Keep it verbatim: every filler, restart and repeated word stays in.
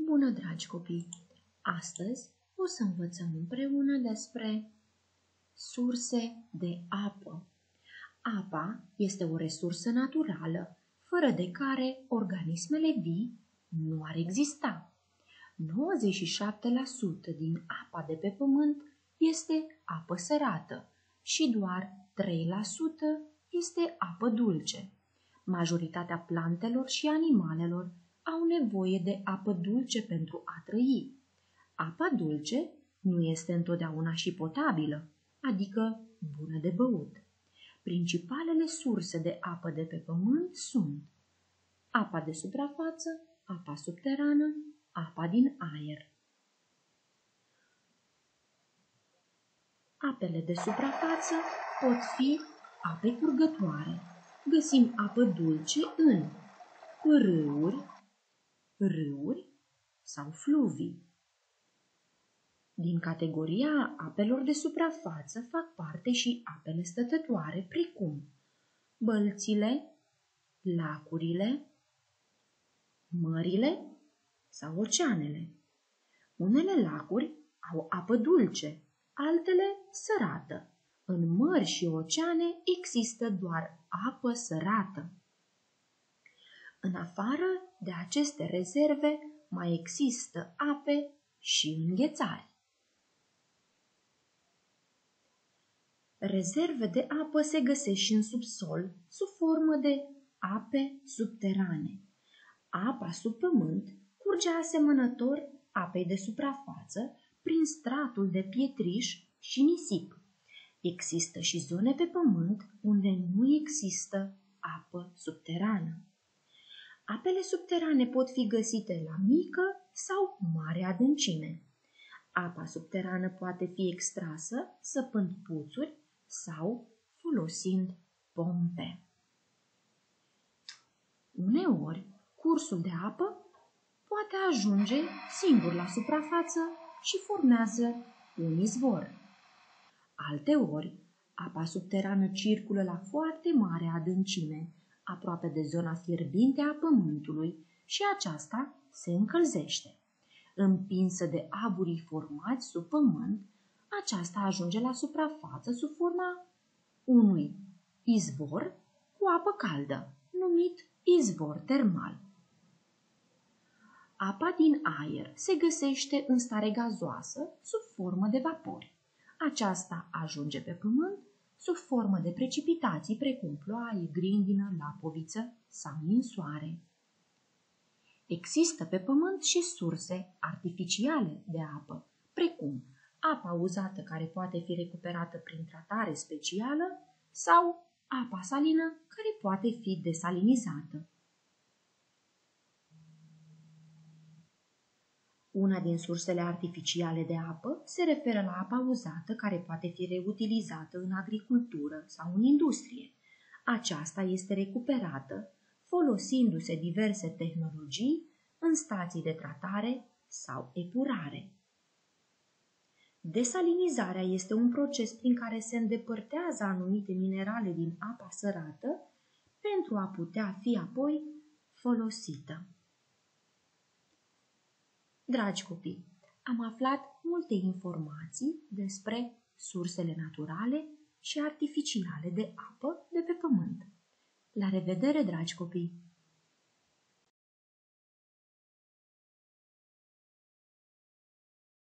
Bună, dragi copii! Astăzi o să învățăm împreună despre surse de apă. Apa este o resursă naturală, fără de care organismele vii nu ar exista. nouăzeci și șapte la sută din apa de pe pământ este apă sărată și doar trei la sută este apă dulce. Majoritatea plantelor și animalelor au nevoie de apă dulce pentru a trăi. Apa dulce nu este întotdeauna și potabilă, adică bună de băut. Principalele surse de apă de pe pământ sunt apa de suprafață, apa subterană, apa din aer. Apele de suprafață pot fi ape curgătoare. Găsim apă dulce în râuri, râuri sau fluvii. Din categoria apelor de suprafață fac parte și apele stătătoare, precum bălțile, lacurile, mările sau oceanele. Unele lacuri au apă dulce, altele sărată. În mări și oceane există doar apă sărată. În afară de aceste rezerve, mai există ape și înghețari. Rezerve de apă se găsesc și în subsol, sub formă de ape subterane. Apa sub pământ curge asemănător apei de suprafață prin stratul de pietriș și nisip. Există și zone pe pământ unde nu există apă subterană. Apele subterane pot fi găsite la mică sau mare adâncime. Apa subterană poate fi extrasă săpând puțuri sau folosind pompe. Uneori, cursul de apă poate ajunge singur la suprafață și formează un izvor. Alteori, apa subterană circulă la foarte mare adâncime, aproape de zona fierbinte a pământului, și aceasta se încălzește. Împinsă de aburii formați sub pământ, aceasta ajunge la suprafață sub forma unui izvor cu apă caldă, numit izvor termal. Apa din aer se găsește în stare gazoasă sub formă de vapori. Aceasta ajunge pe pământ sub formă de precipitații precum ploaie, grindină, lapoviță sau ninsoare. Există pe pământ și surse artificiale de apă, precum apa uzată care poate fi recuperată prin tratare specială sau apa salină care poate fi desalinizată. Una din sursele artificiale de apă se referă la apa uzată care poate fi reutilizată în agricultură sau în industrie. Aceasta este recuperată folosindu-se diverse tehnologii în stații de tratare sau epurare. Desalinizarea este un proces prin care se îndepărtează anumite minerale din apa sărată pentru a putea fi apoi folosită. Dragi copii, am aflat multe informații despre sursele naturale și artificiale de apă de pe pământ. La revedere, dragi copii!